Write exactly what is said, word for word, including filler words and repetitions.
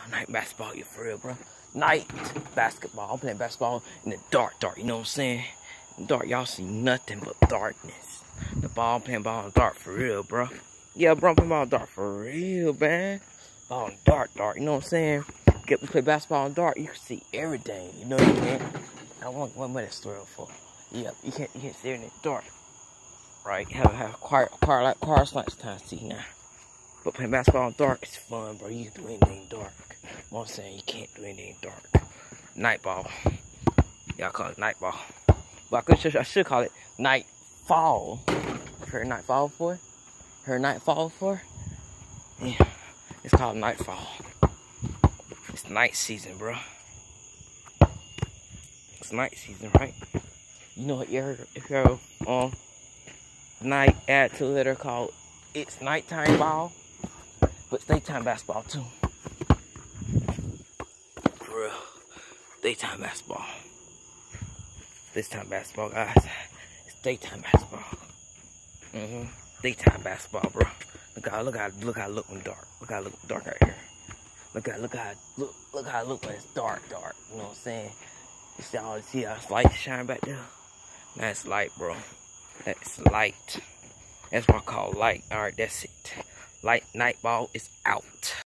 Night basketball, you for real, bro. Night basketball. I'm playing basketball in the dark, dark. You know what I'm saying? In the dark, y'all see nothing but darkness. The ball, I'm playing ball in the dark for real, bro. Yeah, bro, I'm playing ball in the dark for real, man. Ball in the dark, dark. You know what I'm saying? Get to play basketball in the dark, you can see everything. You know what I mean? I want what am I that story for? Yeah, you can't you can't see it in the dark. Right? Have have quiet quiet like quiet lights time to see now. But playing basketball in the dark is fun, bro. You can do anything dark. You know what I'm saying? You can't do anything dark. Night ball. Y'all call it night ball. But I should, I should call it night fall. Heard night fall before? Heard night fall before? Yeah. It's called nightfall. It's night season, bro. It's night season, right? You know what you heard? If you're on night, add to a letter called It's Nighttime Ball. But it's daytime basketball too. For real. Daytime basketball. Daytime basketball, guys. It's daytime basketball. Mm-hmm. Daytime basketball, bro. Look how look how look how I look when dark. Look how I look dark right here. Look how look how look look how I look when it's dark, dark. You know what I'm saying? You see all see how it's light shine back there? That's light, bro. That's light. That's what I call light. Alright, that's it. Light night ball is out.